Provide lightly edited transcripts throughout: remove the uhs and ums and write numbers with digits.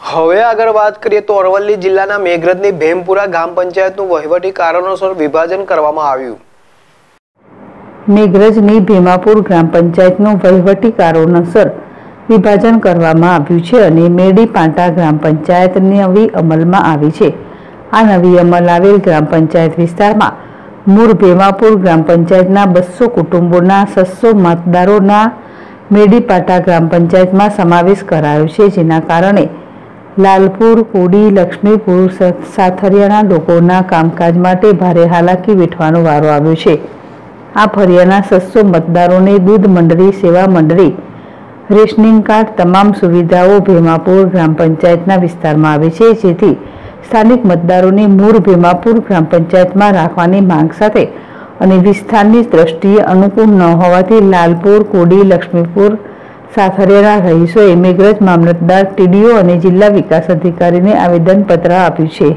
હવે આગળ વાત કરીએ તો અરવલ્લી જિલ્લાના મેઘરજની ભેમપુરા ગ્રામ પંચાયતનું વહીવટી કારણોસર વિભાજન કરવામાં આવ્યું। મેઘરજની ભેમાપુર ગ્રામ પંચાયતનું વહીવટી કારણોસર વિભાજન કરવામાં આવ્યું છે અને મેડીપાટા ગ્રામ પંચાયત નવી અમલમાં આવી છે। આ નવી અમલ આવેલ ગ્રામ પંચાયત વિસ્તારમાં મૂળ ભેમાપુર ગ્રામ પંચાયતના 200 કુટુંબોના 600 મતદારોના મેડીપાટા ગ્રામ પંચાયતમાં સમાવેશ કરાયો છે, જેના કારણે લાલપુર, કોડી, લક્ષ્મીપુર, સાથરિયાના લોકોના કામકાજ માટે ભારે હાલાકી વેઠવાનો વારો આવ્યો છે। આ ફળિયાના 600 મતદારોને દૂધ મંડળી, સેવા મંડળી, રેશનિંગ કાર્ડ તમામ સુવિધાઓ ભેમાપુર ગ્રામ પંચાયતના વિસ્તારમાં આવે છે, જેથી સ્થાનિક મતદારોને મૂળ ભેમાપુર ગ્રામ પંચાયતમાં રાખવાની માંગ સાથે અને વિસ્તારની દ્રષ્ટિએ અનુકૂળ ન હોવાથી લાલપુર, કોડી, લક્ષ્મીપુર, સાથરિયાના રહીશોએ મેઘરજ મામલતદાર, ટીડીઓ અને જિલ્લા વિકાસ અધિકારીને આવેદનપત્ર આપ્યું છે।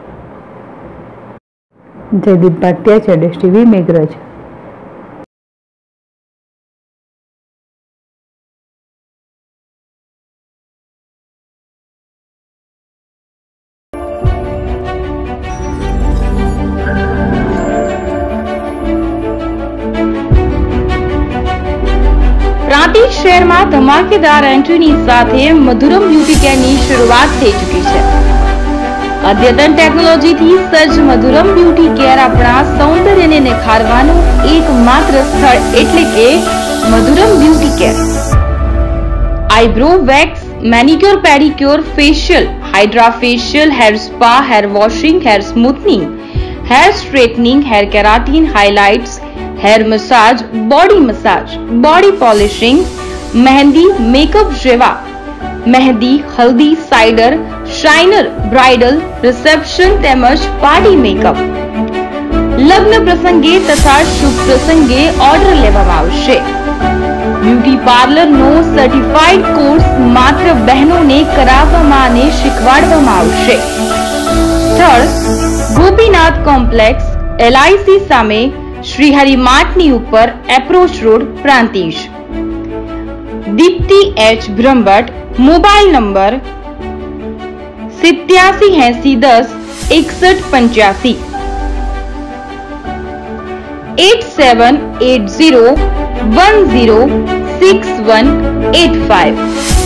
જયદીપ ભાટિયા, જેડેશ ટીવી, મેઘરજ। પ્રાંતિજ શહેરમાં ધમાકેદાર એન્ટ્રીની સાથે મધુરમ બ્યુટી કેરની શરૂઆત થઈ ચૂકી છે। અદ્યતન ટેકનોલોજીથી સજ્જ મધુરમ બ્યુટી કેર આપણા સૌંદર્યને નિખારવાનું એકમાત્ર સ્થળ એટલે કે Madhuram beauty care. Eyebrow wax, manicure, pedicure, facial, hydra facial, hair spa, hair washing, hair smoothening, hair straightening, hair keratin, highlights, hair massage, body polishing, mehndi, makeup जेवा मेहंदी, हल्दी, साइडर, शाइनर, ब्राइडल, रिसेप्शन તેમજ પાર્ટી મેકઅપ, લગ્ન પ્રસંગે તથા શુભ પ્રસંગે ઓર્ડર લેવામાં આવશે। Beauty પાર્લરનો certified course માત્ર બહેનોને કરાવવામાં અને શીખવાડવામાં આવશે। સ્થળ ગોપીનાથ કોમ્પ્લેક્સ, LIC સામે, श्रीहरि मार्टनी ऊपर, approach road, Prantij. Deepti H Brahmbhatt, mobile number 8780106185 8780106185।